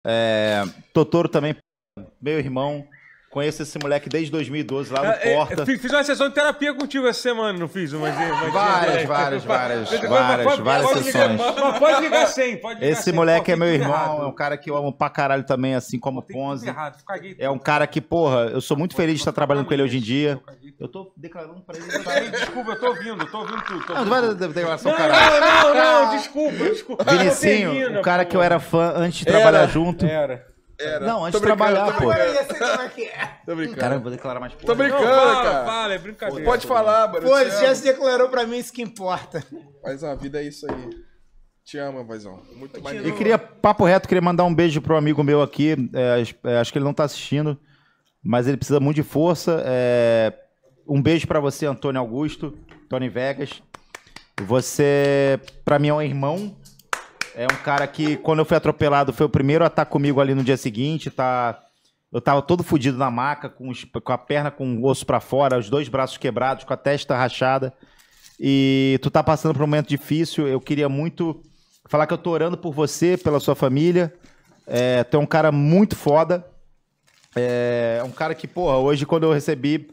Totoro também, meu irmão. Conheço esse moleque desde 2012, lá no Porta. Fiz uma sessão de terapia contigo essa semana, não fiz? Várias sessões. Mas pode ligar sem, pode ligar Esse sem. moleque é meu irmão, errado. é um cara que eu amo pra caralho também, assim como Ponzi. Errado, É um cara que, porra, eu sou muito feliz de estar trabalhando com ele hoje em dia. Eu tô declarando pra ele. Desculpa, eu tô ouvindo tudo. Não vai dar declaração, caralho. Não, desculpa. Vinicinho, o cara que eu era fã antes de trabalhar junto. Era. Não, antes de trabalhar, pô. Tô brincando. Cara, eu vou declarar mais porra. Tô brincando, cara. Fala, é brincadeira. Pode falar, mano. Pô, ele já se declarou pra mim, isso que importa. Mas a vida é isso aí. Te amo, paizão. Muito maneiro. E queria, papo reto, queria mandar um beijo pro amigo meu aqui. Acho que ele não tá assistindo, mas ele precisa muito de força. Um beijo pra você, Antônio Augusto, Tony Vegas. Você, pra mim, é um irmão. É um cara que, quando eu fui atropelado, foi o primeiro a estar comigo ali no dia seguinte. Eu tava todo fudido na maca, com a perna com o osso pra fora, os 2 braços quebrados, com a testa rachada. E tu tá passando por um momento difícil. Eu queria muito falar que eu tô orando por você, pela sua família. Tu é um cara muito foda. É um cara que, porra, hoje quando eu recebi...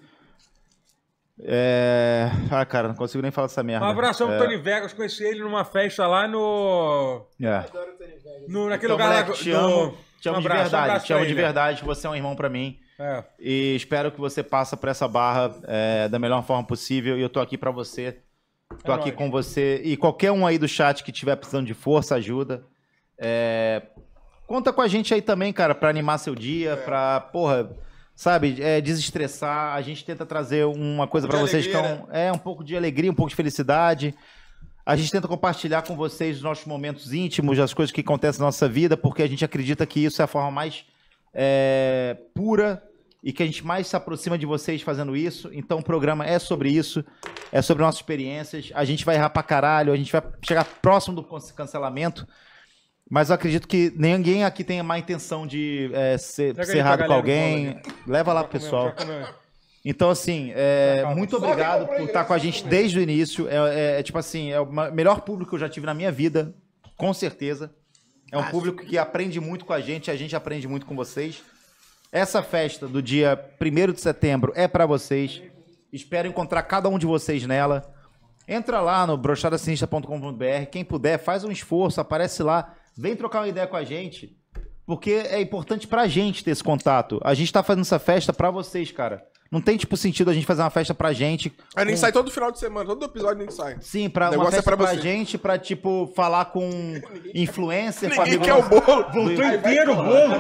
cara, não consigo nem falar essa merda. Um abração pro Tony Vegas, conheci ele numa festa lá no... naquele lugar lá. Te amo de verdade, te amo de verdade. Você é um irmão pra mim. E espero que você passe por essa barra da melhor forma possível. E eu tô aqui pra você. Tô aqui com você. E qualquer um aí do chat que tiver precisando de força, ajuda. Conta com a gente aí também, cara, pra animar seu dia, pra, porra... Sabe, desestressar, a gente tenta trazer uma coisa pra vocês que é um pouco de alegria, um pouco de felicidade. A gente tenta compartilhar com vocês os nossos momentos íntimos, as coisas que acontecem na nossa vida, porque a gente acredita que isso é a forma mais pura e que a gente mais se aproxima de vocês fazendo isso. Então o programa é sobre isso, é sobre nossas experiências. A gente vai errar pra caralho, a gente vai chegar próximo do cancelamento. Mas eu acredito que ninguém aqui tenha má intenção de ser errado com alguém. Leva lá pro pessoal. Então, assim, muito obrigado por estar com a gente desde o início. Tipo assim, é o melhor público que eu já tive na minha vida, com certeza. É um público que aprende muito com a gente aprende muito com vocês. Essa festa do dia 1º de setembro é para vocês. Espero encontrar cada um de vocês nela. Entra lá no brochadasinista.com.br. Quem puder, faz um esforço, aparece lá. Vem trocar uma ideia com a gente, porque é importante pra gente ter esse contato. A gente tá fazendo essa festa pra vocês, cara. Não tem, tipo, sentido a gente fazer uma festa pra gente. A gente sai todo final de semana, todo episódio a gente sai. Sim, uma festa pra gente, pra, tipo, falar com influencer. Ninguém quer o bolo. Voltou inteiro o bolo.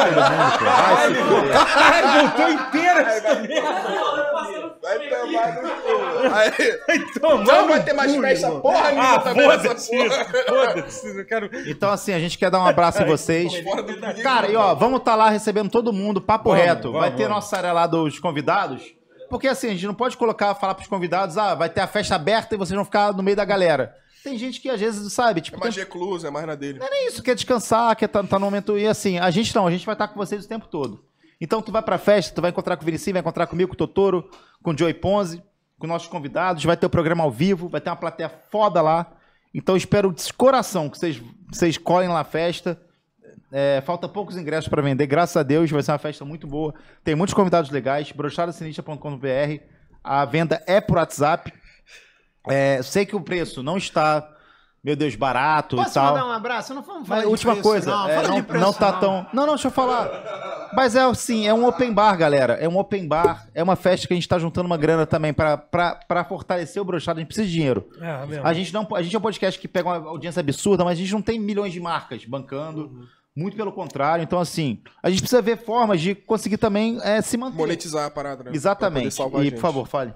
Voltou inteiro essa merda. Vai tomar no cu. Não vai ter mais festa, porra nenhuma também. Foda-se, eu quero... Então, assim, a gente quer dar um abraço em vocês. Cara, e ó, vamos estar lá recebendo todo mundo, papo reto. Vai ter nossa área lá dos convidados. Porque assim, a gente não pode falar pros convidados, vai ter a festa aberta e vocês vão ficar no meio da galera. Tem gente que às vezes, sabe, tipo... É mais recluso, é mais na dele. Não é nem isso, quer descansar, quer tá no momento... E assim, a gente vai estar com vocês o tempo todo. Então tu vai pra festa, tu vai encontrar com o Vinicinho, vai encontrar comigo, com o Totoro, com o Joey Ponzi, com nossos convidados, vai ter o programa ao vivo, vai ter uma plateia foda lá. Então eu espero de coração que vocês colhem lá na festa. Falta poucos ingressos para vender, graças a Deus, vai ser uma festa muito boa. Tem muitos convidados legais, brochadasinista.com.br. A venda é por WhatsApp. Sei que o preço não está, meu Deus, barato e tal. Posso mandar um abraço? Não vamos falar de última preço, coisa, não tá tão... Não, deixa eu falar. Mas é um open bar, galera. É um open bar, é uma festa que a gente tá juntando uma grana também pra fortalecer o brochado. A gente precisa de dinheiro. A gente é um podcast que pega uma audiência absurda, mas a gente não tem milhões de marcas bancando. Muito pelo contrário. Então, assim, a gente precisa ver formas de conseguir também se manter. Monetizar a parada, né? Exatamente. E, por favor, fale.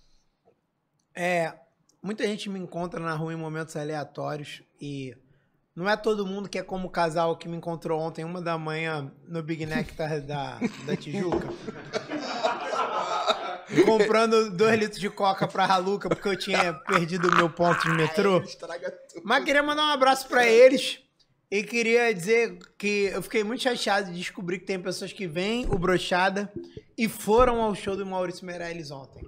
Muita gente me encontra na rua em momentos aleatórios e não é todo mundo que é como o casal que me encontrou ontem, 1h no Big Nectar da Tijuca. Comprando 2 litros de coca pra Raluca porque eu tinha perdido o meu ponto de metrô. Mas queria mandar um abraço pra eles. E queria dizer que eu fiquei muito chateado de descobrir que tem pessoas que veem o Brochada e foram ao show do Maurício Meirelles ontem.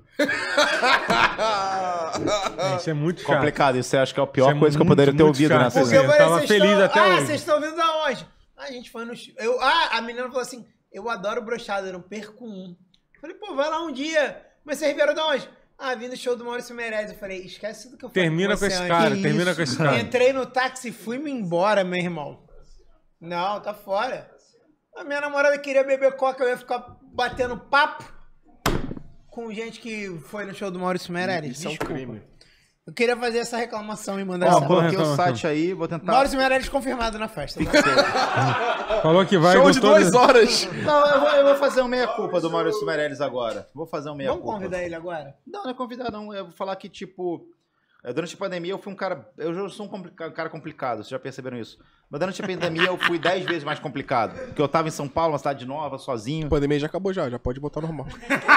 Isso é muito chato. Complicado, isso eu acho que é a pior coisa que eu poderia ter ouvido nessa semana. Eu tava feliz até hoje. Vocês estão ouvindo da onde? A gente foi no... a menina falou assim, eu adoro brochada, eu não perco um. Eu falei, pô, vai lá um dia. Mas vocês vieram de onde? Vim do show do Maurício Meirelles. Eu falei, esquece tudo que eu falei. Termina com esse cara, termina com esse cara. Entrei no táxi e fui-me embora, meu irmão. Não, tá fora. A minha namorada queria beber coca, eu ia ficar batendo papo com gente que foi no show do Maurício Meirelles. Isso é um crime. Eu queria fazer essa reclamação e mandar essa. Coloquei o site aí, vou tentar... Maurício Meirelles confirmado na festa. Falou que vai... Show de 2 horas. Não, eu vou fazer um meia-culpa do Maurício Meirelles agora. Vou fazer um meia-culpa. Vamos convidar ele agora? Não é convidar, não. Eu vou falar que, tipo... Durante a pandemia eu fui um cara... Eu já sou um cara complicado, vocês já perceberam isso. Mas durante a pandemia eu fui 10 vezes mais complicado. Porque eu tava em São Paulo, uma cidade nova, sozinho. A pandemia já acabou já pode botar normal.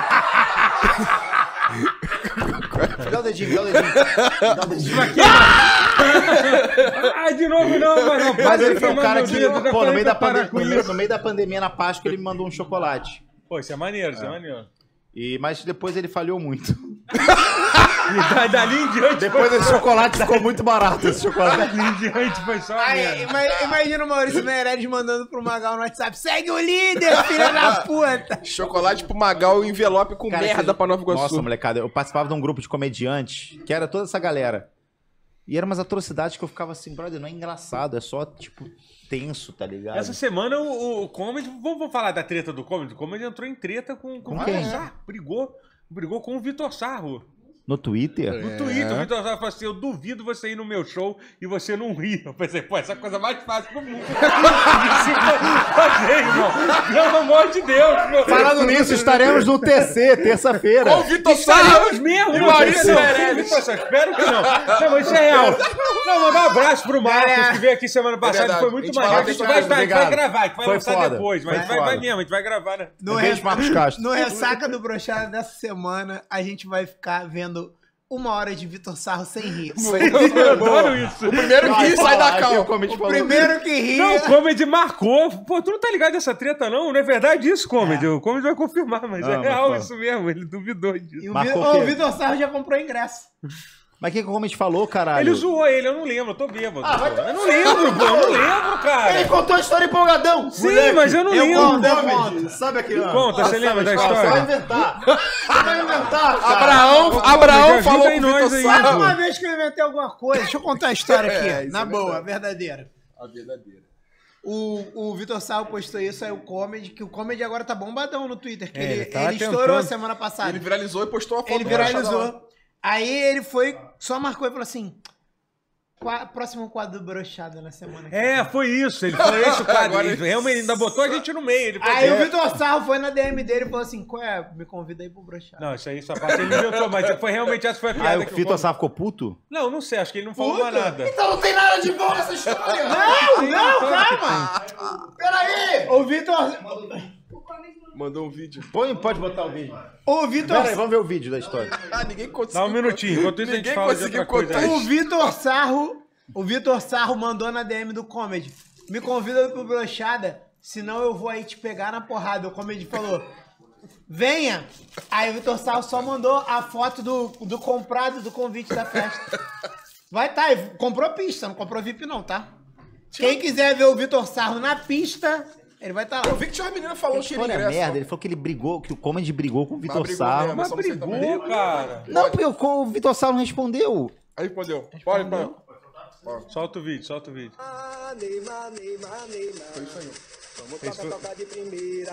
Dá o dedinho, dá o dedinho. Dá o dedinho. De novo não, mas ele foi um cara que, pô, no meio da pandemia, na Páscoa, ele me mandou um chocolate. Pô, isso é maneiro, isso é maneiro. Mas depois ele falhou muito. E dali em diante... Depois desse chocolate ficou muito barato, esse chocolate. Dali em diante foi só... Imagina o Maurício Meirelles mandando pro Magal no WhatsApp, segue o líder, filha da puta. Chocolate pro Magal e envelope com merda pra Nova Iguaçu. Nossa, molecada, eu participava de um grupo de comediantes, que era toda essa galera. E eram umas atrocidades que eu ficava assim, brother, não é engraçado, é só, tipo, tenso, tá ligado? Essa semana o Comedy... Vamos falar da treta do Comedy? O Comedy entrou em treta com o Vitor Sarro. Brigou com o Vitor Sarro. No Twitter? No Twitter, o Vitor Sarro falou assim, eu duvido você ir no meu show e você não rir. Eu pensei, pô, essa é a coisa mais fácil do mundo. fazer, irmão. Pelo amor de Deus, meu. Falando nisso, estaremos no TC, terça-feira. Com o Vitor Sarro mesmo. E o Maurício Meirelles. Espero que não. Não, mas isso é real. Não, mandar um abraço pro Marcos, que veio aqui semana passada, foi muito maneiro. A gente vai gravar, que vai lançar depois. Mas vai mesmo, a gente vai gravar, né? Beijo, Marcos Castro. No Ressaca do Brochada dessa semana, a gente vai ficar vendo 1 hora de Vitor Sarro sem rir. Eu adoro isso. O primeiro que ri sai da cal. O primeiro que ri... Não, o Comedy marcou. Pô, tu não tá ligado nessa treta, não? Não é verdade isso, Comedy? O Comedy vai confirmar, mas é real isso mesmo. Ele duvidou disso. E o Vitor Sarro já comprou ingresso. Mas o que o Comedy falou, caralho? Ele zoou ele, eu não lembro, eu tô bêbado. Eu não lembro, cara. Ele contou a história empolgadão. Sim, moleque. Mas eu não lembro. Conto. Sabe aquilo? Conta, você lembra da história? Você vai inventar. Você vai inventar, cara. Abraão falou com o Vitor Sarro. Uma vez que eu inventei alguma coisa, deixa eu contar a história aqui, na boa, verdadeira. A verdadeira. O Vitor Sarro postou isso, aí o Comedy, que o Comedy agora tá bombadão no Twitter, que ele tá estourou semana passada. Ele viralizou e postou a foto. Ele viralizou. Aí ele foi, só marcou e falou assim, próximo quadro do Brochada na semana. Foi isso, ele foi esse o quadro. Ele realmente ainda botou a gente no meio. Ele aí o Vitor Sarro foi na DM dele e falou assim, qual é? Me convida aí pro Brochada. Não, isso aí, essa parte ele inventou, mas foi realmente essa foi a piada. Aí o Vitor Sarro ficou puto? Não sei, acho que ele não falou mais nada. Então não tem nada de bom nessa história. Não, calma. Peraí. O Vitor... Mandou um vídeo. Pode botar o vídeo. O Vitor... Peraí, vamos ver o vídeo da história. Ninguém conseguiu. Dá um minutinho, enquanto isso a gente fala de outra coisa. O Vitor Sarro mandou na DM do Comedy, me convida pro Brochada, senão eu vou aí te pegar na porrada. O Comedy falou, venha. Aí o Vitor Sarro só mandou a foto do comprado do convite da festa. Vai tá, comprou pista, não comprou VIP não, tá? Quem quiser ver o Vitor Sarro na pista... Ele vai estar lá. Eu vi que tinha uma menina falando que ele merda. Ele falou que ele brigou, que o Comedy brigou com o Vitor Sarro. Mas brigou, cara. Não, porque o Vitor Sarro não respondeu. Aí respondeu. Pode. Solta o vídeo. Neymar. Foi isso aí. Vamos tocar de primeira.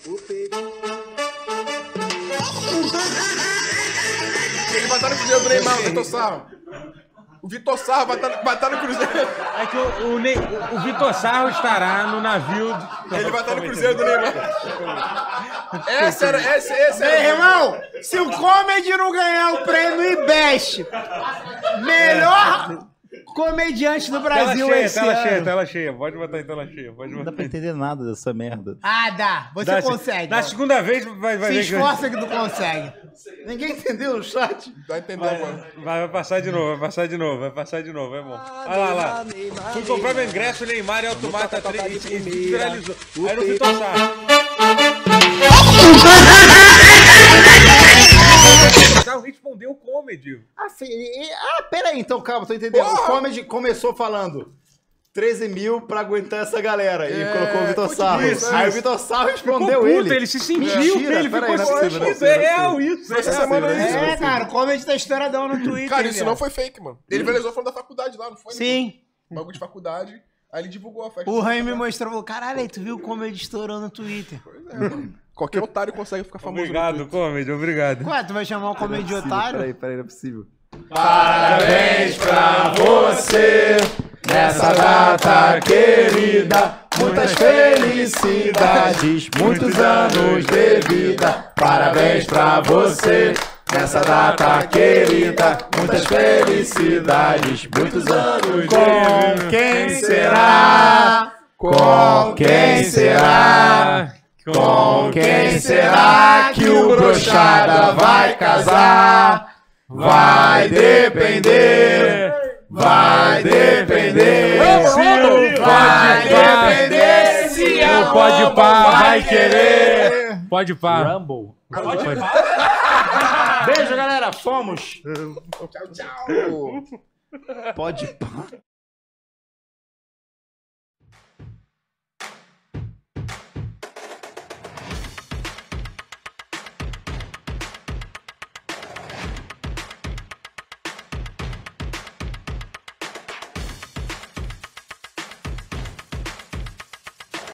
Ele vai estar no Cruzeiro do Neymar, o Vitor Sarro. O Vitor Sarro vai estar no Cruzeiro. É que o Vitor Sarro estará no navio... Ele vai estar no Cruzeiro do Neymar. Esse era... Meu irmão, se o Comedy não ganhar o prêmio IBEST, melhor comediante do Brasil tela cheia. Pode botar em tela cheia. Não dá pra entender nada dessa merda. Dá. Você consegue. Na segunda vez vai ver. Se esforça que tu consegue. Ninguém entendeu no chat? Vai entender, mano. Vai passar de novo, é bom. Olha lá. Fui comprar meu ingresso, Neymar e Automata 3 e viralizou. Aí no Vitor Sarro. O Sarro respondeu o Comedy. Pera aí, então, calma, tô entendendo. O Comedy começou falando. 13 mil pra aguentar essa galera. E colocou o Vitor Sarro. Aí o Vitor Sarro respondeu ele se sentiu, ele ficou sentido. É real isso. Essa semana isso. É, cara, o Comedy tá estouradão no Twitter. Cara, isso não foi fake, mano. Ele viralizou falando da faculdade lá, não foi? Sim. Bagulho de faculdade. Aí ele divulgou a festa. O Raim me mostrou, falou, caralho, aí tu viu o Comedy estourou no Twitter. Pois é, mano. Qualquer otário consegue ficar famoso. Obrigado, Comedy, obrigado. Ué, tu vai chamar o Comedy otário? Peraí, não é possível. Parabéns pra você nessa data querida. Muitas felicidades, muitos anos de vida. Parabéns pra você nessa data querida. Muitas felicidades, muitos anos de vida. Com quem será? Com quem será? Com quem será que o brochada vai casar? Vai depender, vai depender, vai depender se a Pode pá, vai querer. Pode pá. Rumble. Beijo, galera. Fomos. Tchau, tchau. Pode pá.